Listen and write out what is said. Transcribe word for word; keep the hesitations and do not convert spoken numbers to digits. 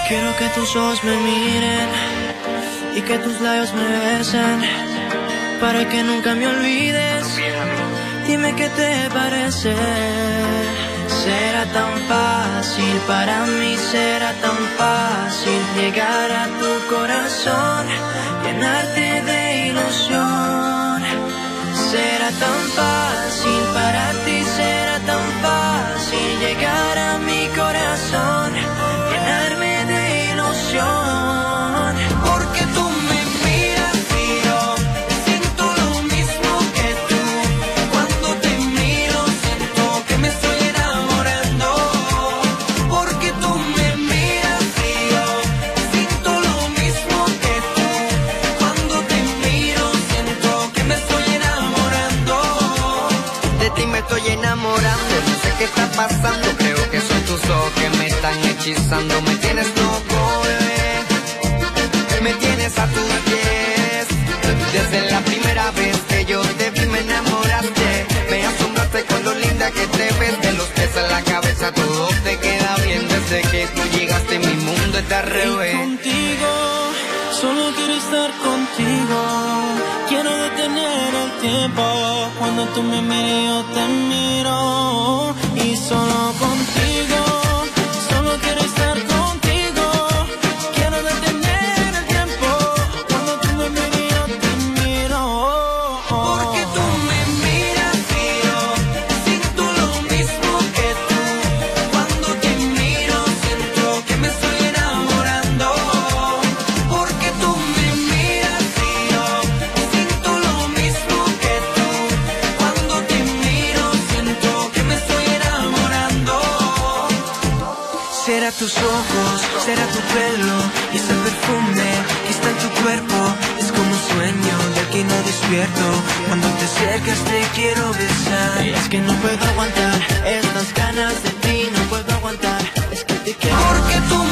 Quiero que tus ojos me miren y que tus labios me besen, para que nunca me olvides. Dime qué te parece. Será tan fácil para mí, será tan fácil llegar a tu corazón, llenarte de ilusión. Será tan fácil para ti, será tan fácil llegar a mi corazón, llenarme de ilusión. Porque tú me miras y yo siento lo mismo que tú. Cuando te miro siento que me estoy enamorando. Porque tú me miras y yo siento lo mismo que tú. Cuando te miro siento que me estoy enamorando. De ti me estoy enamorando, no sé qué está pasando. Creo que son tus ojos que me están hechizando. Me tienes loco, bebé, me tienes a tus pies. Desde la primera vez que yo te vi me enamoraste. Me asombraste con lo linda que te ves. De los pies a la cabeza todo te queda bien. Desde que tú llegaste mi mundo está al revés. Y contigo, solo quiero estar contigo. Quiero detener el tiempo. Cuando tú me miras yo te miro. Y solo contigo, solo quiero estar contigo. Quiero detener el tiempo. Cuando tú me miras yo te miro. Porque tú me miras y yo siento lo mismo que tú. Cuando te miro siento que me estoy enamorando. Porque tú me miras y yo siento lo mismo que tú. Cuando te miro siento que me estoy enamorando. Será tus ojos, será tu pelo y ese perfume que está en tu cuerpo. Es como un sueño del que no despierto. Cuando te acercas te quiero besar. Y es que no puedo aguantar estas ganas de ti, no puedo aguantar. Es que te quiero. Porque tú